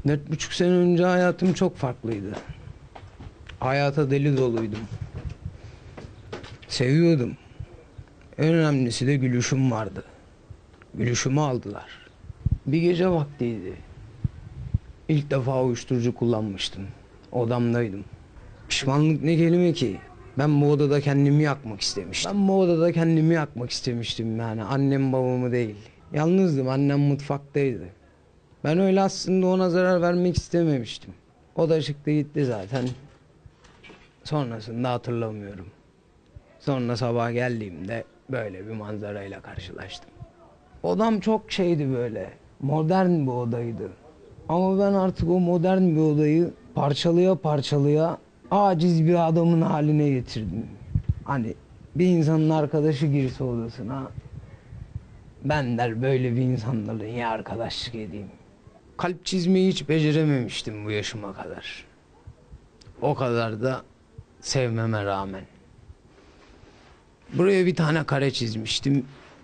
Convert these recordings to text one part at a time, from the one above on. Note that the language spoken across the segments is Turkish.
4,5 sene önce hayatım çok farklıydı. Hayata deli doluydum. Seviyordum. En önemlisi de gülüşüm vardı. Gülüşümü aldılar. Bir gece vaktiydi. İlk defa uyuşturucu kullanmıştım. Odamdaydım. Pişmanlık ne kelime ki? Ben bu odada kendimi yakmak istemiştim. Yani annem babamı değil. Yalnızdım, annem mutfaktaydı. Ben öyle aslında ona zarar vermek istememiştim. O da çıktı gitti zaten. Sonrasında hatırlamıyorum. Sonra sabah geldiğimde böyle bir manzarayla karşılaştım. Odam çok şeydi böyle. Modern bir odaydı. Ama ben artık o modern bir odayı parçalaya parçalaya aciz bir adamın haline getirdim. Hani bir insanın arkadaşı girse odasına, ben der böyle bir insanla niye arkadaşlık edeyim? Kalp çizmeyi hiç becerememiştim bu yaşıma kadar. O kadar da sevmeme rağmen. Buraya bir tane kare çizmiştim.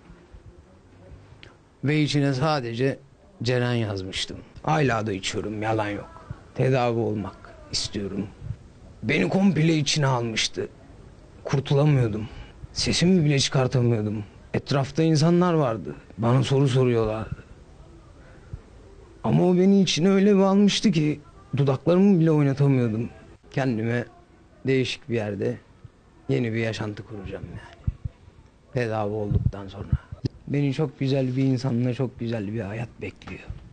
Ve içine sadece Ceren yazmıştım. Hala da içiyorum, yalan yok. Tedavi olmak istiyorum. Beni komple içine almıştı. Kurtulamıyordum. Sesimi bile çıkartamıyordum. Etrafta insanlar vardı. Bana soru soruyorlardı. Ama o beni içine öyle bir almıştı ki dudaklarımı bile oynatamıyordum. Kendime değişik bir yerde yeni bir yaşantı kuracağım yani. Tedavi olduktan sonra. Beni çok güzel bir insanla çok güzel bir hayat bekliyor.